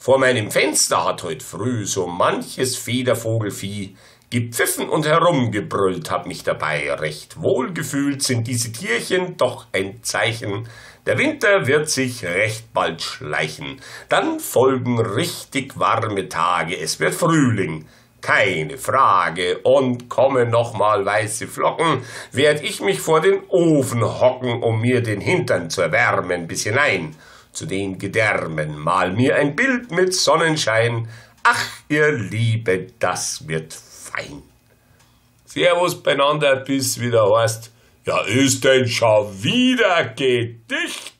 Vor meinem Fenster hat heut früh so manches Federvogelvieh gepfiffen und herumgebrüllt, hab mich dabei recht wohlgefühlt, sind diese Tierchen doch ein Zeichen. Der Winter wird sich recht bald schleichen, dann folgen richtig warme Tage, es wird Frühling, keine Frage, und kommen noch mal weiße Flocken, werd ich mich vor den Ofen hocken, um mir den Hintern zu erwärmen bis hinein zu den Gedärmen, mal mir ein Bild mit Sonnenschein. Ach, ihr Liebe, das wird fein. Servus beieinander, bis wieder heißt, ja, ist denn schon wieder Gedicht?